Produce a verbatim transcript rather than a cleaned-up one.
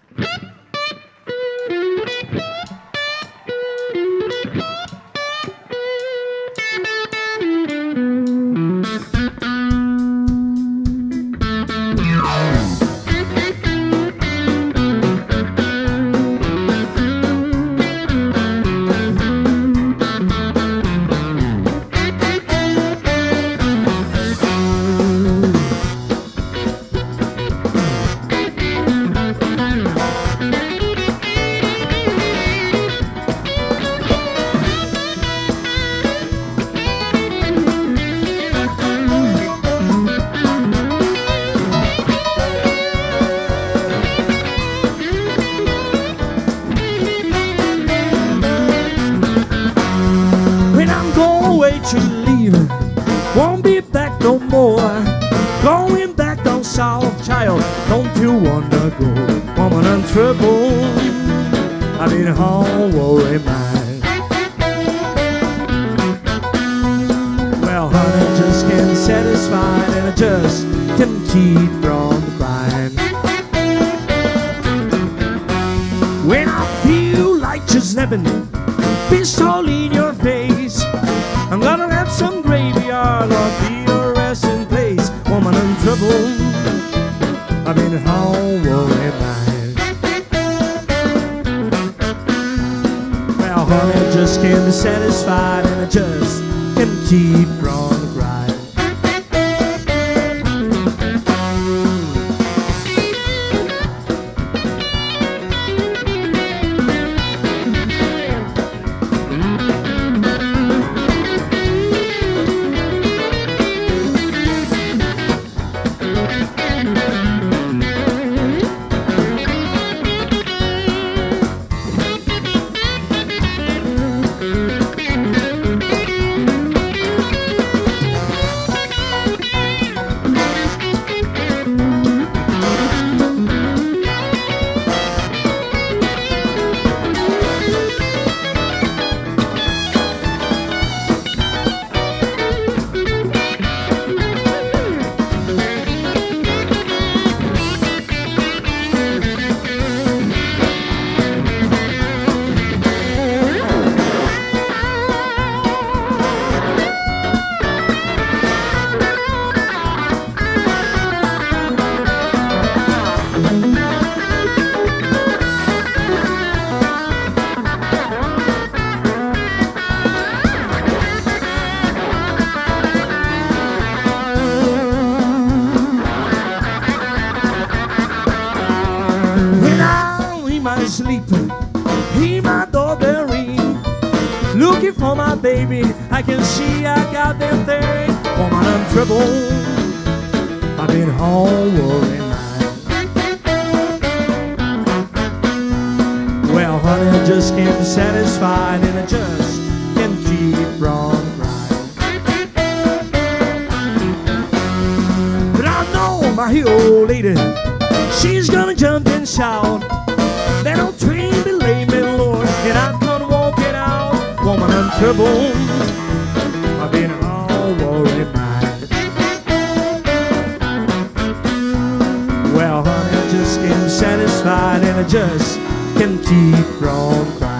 To leave, won't be back no more. Going back down south, child, don't you wanna go? Woman in trouble, I've been home worried mind. Well, honey, just can't satisfy, and I just can't keep from crying. When I feel like just snapping, pistol in your face, I'm gonna have some graveyard or be a resting place. Woman in trouble, I've been home worried mind. Well, honey, just can't be satisfied, and I just can't keep from crying. Sleep, hear my doorbell ring, looking for my baby. I can see I got them thing. Woman in trouble, I've been home worried night. Well, honey, I just can't be satisfied, and I just can't keep from crying. But I know my hero lady, she's gonna jump and shout. That old train belay me, Lord, and I'm gonna walk it out. Woman in trouble, I've been all worried mind. Well, honey, I just can't be satisfied, and I just can't keep from crying.